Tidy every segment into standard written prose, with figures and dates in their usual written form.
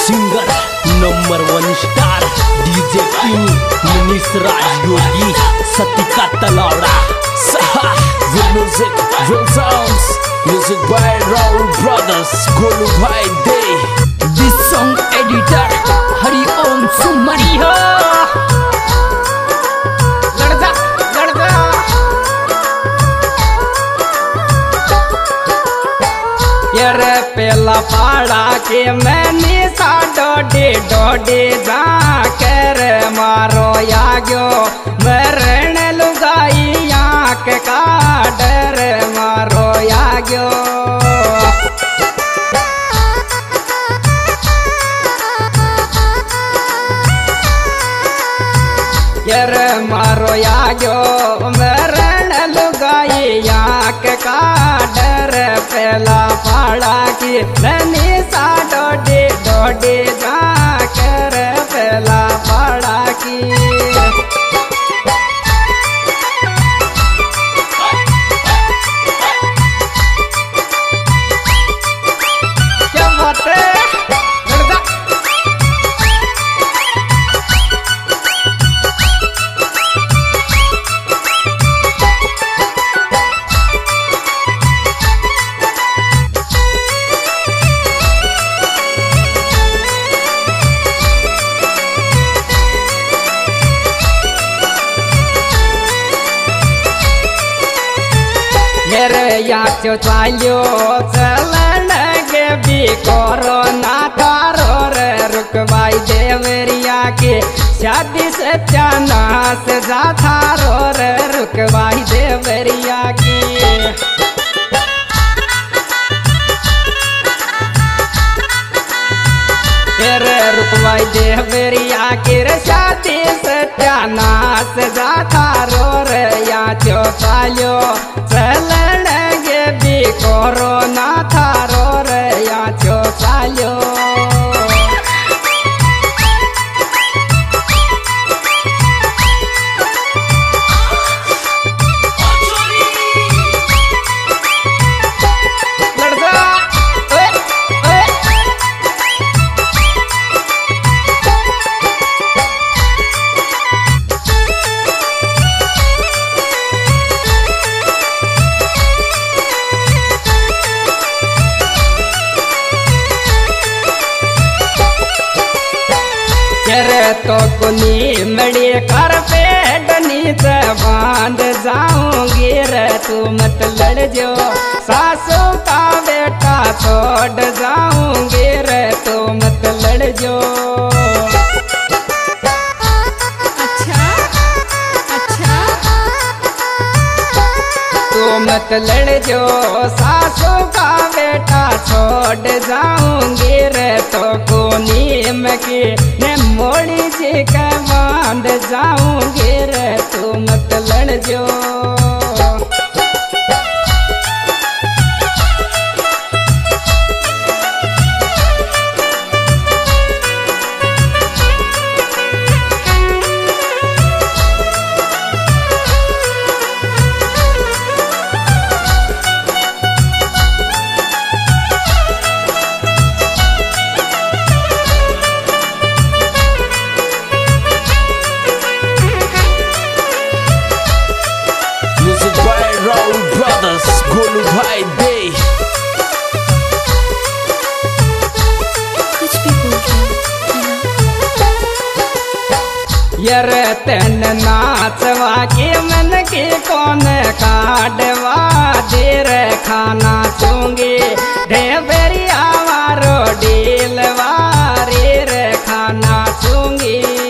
singer number 1 star DJ king Munis Raj Yogi Satika Talawada with music with sounds music by Raul Brothers Golu भाई दे this song editor Hari ओम सुमरी हो पेला पाड़ा के मैंने सा डोडे डोडे जा कर मारो या गयो मरण लुगाई आँख का डर मारो या गयो यार मारो या गयो मरण लुगाई आँख का डर पेला पाड़ा की ननी सा डोडे डोडे जा कर पेला पाड़ा की क्या बात है याचो चाल्यो चलन के भी कोरोना तारो रे रुकवाई देवरिया के शादी से चानास जा थारो रे रुकवाई देवरिया की रुकवाई देवरिया की शादी से चानास जा थारो रे याचो चाल्यो चलन भी कोरोना थारो रे याचो चाल्यो तो कुनी मड़ी कर पेट नीचे बांध जाऊंगी रे तू मत लड़ जो सासू का बेटा छोड़ जाऊंगी रे तू मत लड़ जो अच्छा अच्छा तू मत लड़ जो सासू का बेटा छोड़ जाऊंगी रे तो कुनी में की मोड़ी जी के बांध जाऊंगी रे तू मत लड़ जो गोलू भाई दे यार तेन नाचवा के मन के कौन काटवा देर खाना चूंगी देवरिया वारो डीलवा रे खाना चूंगी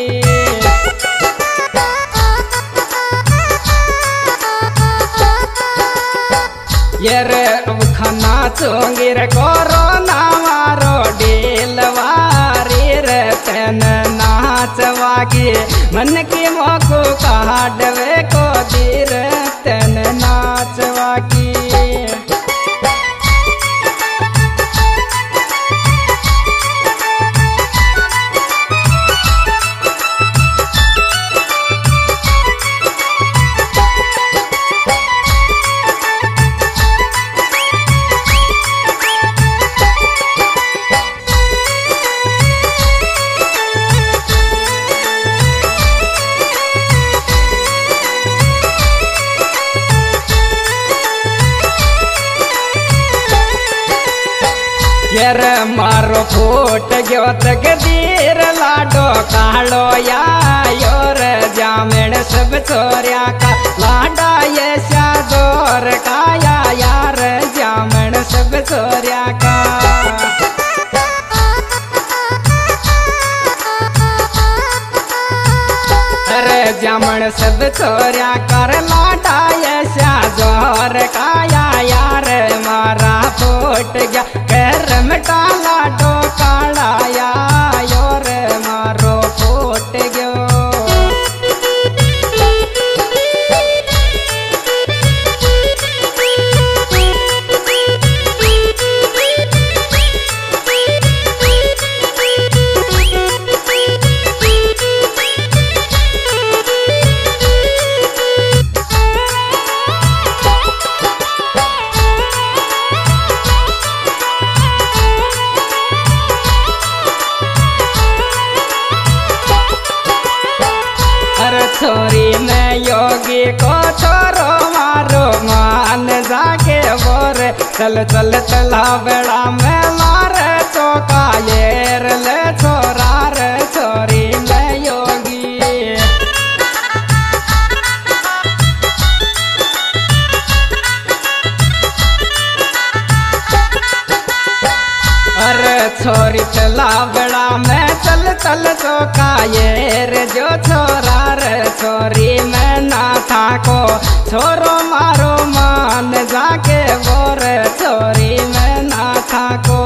यार खाना चूंगी रे कोरोना वारो डीलवा रे तेन नाचवा के मन के मोको काटवे को दीर तेन नाचवा की यार मारो फूट गयो तकदीर लाडो कालो या योर जामण सब छोरिया का लाडा ये शादोर काया यार जामण सब छोरिया का जामण सब छोरिया कर लाडा ये शादोर काया यार मारा फूट गया कर मिटा लाडो काला या योर मारो फूट गयो छोरी में योगी को छोरो मारो मान जाके बोर चल चल चला बेड़ा में लार चौका येर ले छोरा रे छोरी में योगी अरे छोरी चला बेड़ा में चल चल चौका येर जो छोरा रे छोरी में ना था को छोरो मारो मान जाके बोर छोरी में ना था को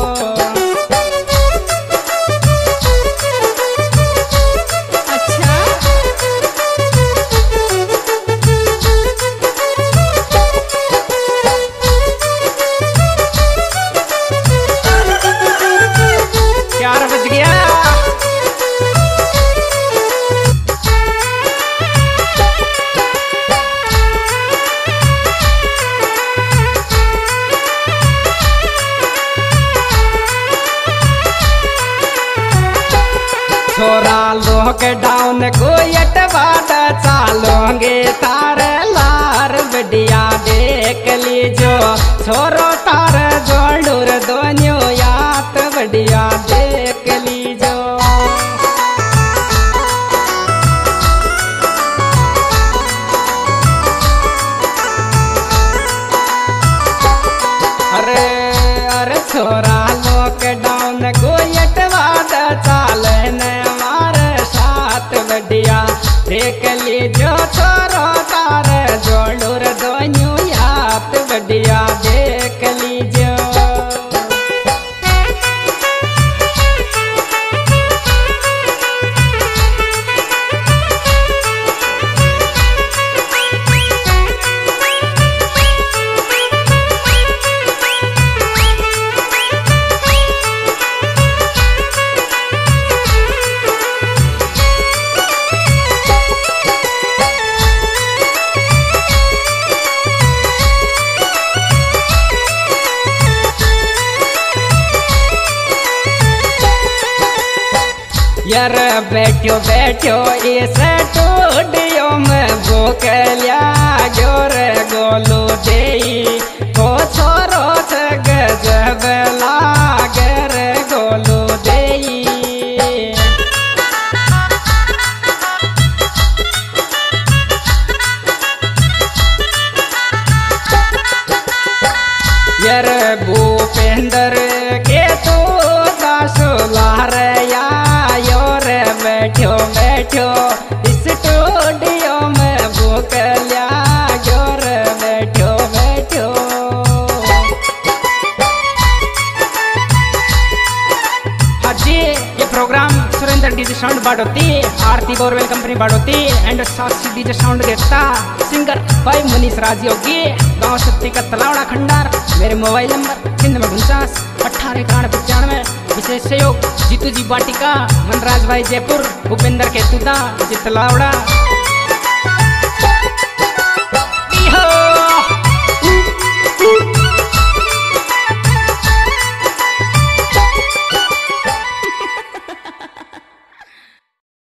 छोरा लॉकडाउन को यटवाद चालोगे तार लार बढ़िया देख लीजो छोरो तार जोड़ूर दोनियो यात बढ़िया देख लीजो अरे अरे छोरा लॉकडाउन को यटवाद चालने बढ़िया देख लीजो छोरो तार जोड़ूर दोनों यात बढ़िया देख लीजो यार बैठो बैठो इस स्टूडियो में भूख लिया गोर गोलू देई को छोरो से गजब लागर गोलू देई यार भूपेंद्र के तो दासुलार या बैठो बैठो इस स्टूडियो में भूख लिया जोर बैठो बैठो हाँ जी ये programme Surendra DJ sound Baroti Aarti borewell company Baroti and Sakshi DJ sound देता सिंगर भाई मनीष राज योगी गाँव सत्ती का तलावड़ा खंडार मेरे मोबाइल नंबर 98 विशेष सहयोग जीतू जी बाटिका मनराज भाई जयपुर भूपेंद्र केतुदा जितलावड़ा